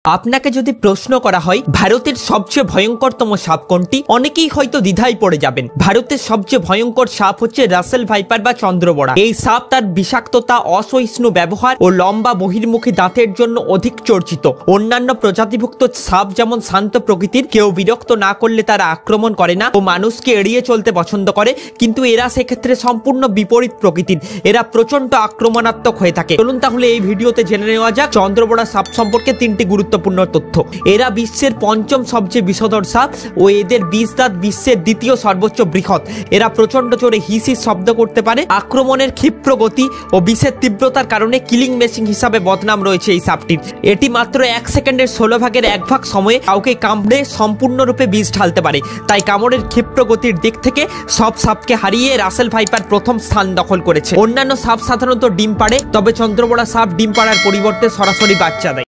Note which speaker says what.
Speaker 1: আপনাকে যদি প্রশ্ন করা হয় ভারতের সবচেয়ে ভয়ঙ্করতম সাপ কোনটি, অনেকেই হয়তো দ্বিধায় পড়ে যাবেন। ভারতের সবচেয়ে ভয়ঙ্কর সাপ হচ্ছে রাসেল ভাইপার বা চন্দ্রবড়া। এই সাপ তার বিষাক্ততা, অসহিষ্ণু ব্যবহার ও লম্বা বহির্মুখী দাঁতের জন্য অধিক চর্চিত। অন্যান্য প্রজাতিভুক্ত সাপ যেমন শান্ত প্রকৃতির, কেউ বিরক্ত না করলে তারা আক্রমণ করে না ও মানুষকে এড়িয়ে চলতে পছন্দ করে, কিন্তু এরা সেক্ষেত্রে সম্পূর্ণ বিপরীত প্রকৃতির। এরা প্রচন্ড আক্রমণাত্মক হয়ে থাকে। চলুন তাহলে এই ভিডিওতে জেনে নেওয়া যাক চন্দ্রবড়া সাপ সম্পর্কে 3টি গুরুত্বপূর্ণ তথ্য। এরা বিশ্বের 5ম সবচেয়ে বিষধর সাপ ও এদের বিষ দাঁত বিশ্বের 2য় সর্বোচ্চ বৃহৎ। এরা প্রচন্ড জোরে হিসিস শব্দ করতে পারে। আক্রমণের ক্ষিপ্র গতি ও বিষের তীব্রতার কারণে কিলিং মেশিন হিসাবে বদনাম রয়েছে এই সাপটির। এটি মাত্র 1 সেকেন্ডের 16 ভাগের 1 ভাগ সময়ে কাউকে কামড়ে সম্পূর্ণরূপে বিষ ঢালতে পারে। তাই কামড়ের ক্ষিপ্র গতির দিক থেকে সব সাপকে হারিয়ে রাসেল ভাইপার প্রথম স্থান দখল করেছে। অন্যান্য সাপ সাধারণত ডিম পাড়ে, তবে চন্দ্রবড়া সাপ ডিম পাড়ার পরিবর্তে সরাসরি বাচ্চা দেয়।